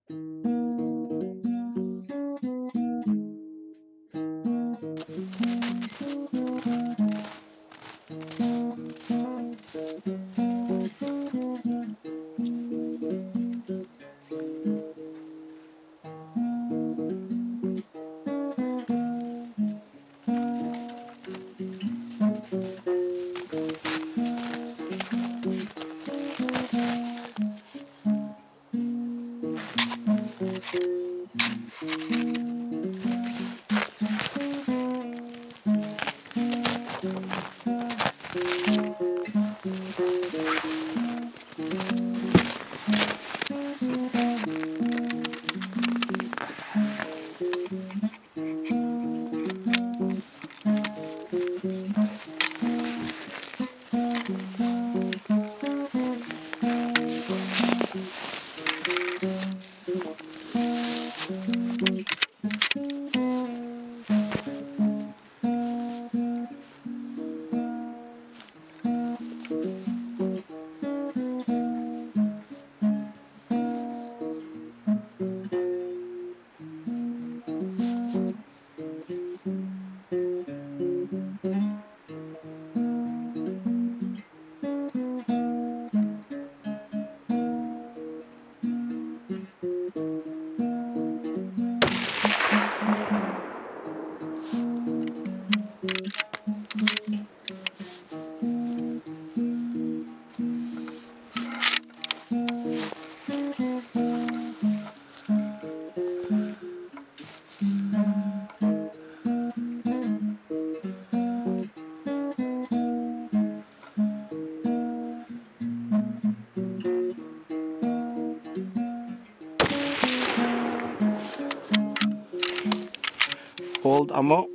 Old ammo.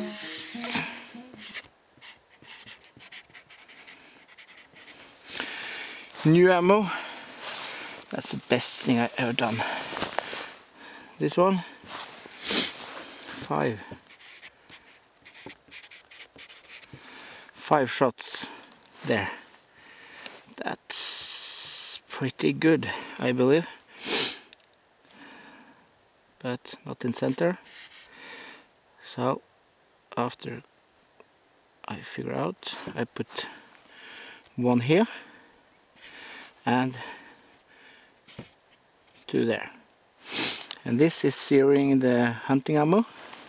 New ammo. That's the best thing I've ever done. This one, 5 shots there. That's pretty good, I believe, but not in center. So after I figure out, I put one here and 2 there. And this is searing the hunting ammo.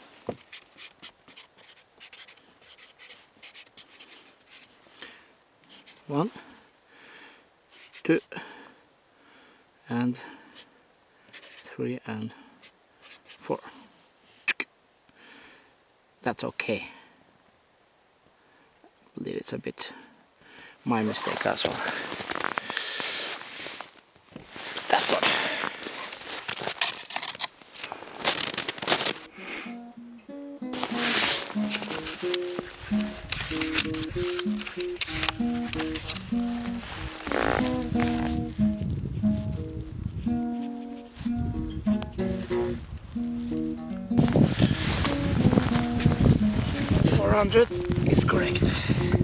One, 2, and 3, and 4. That's okay. I believe it's a bit my mistake as well. That one. Is correct.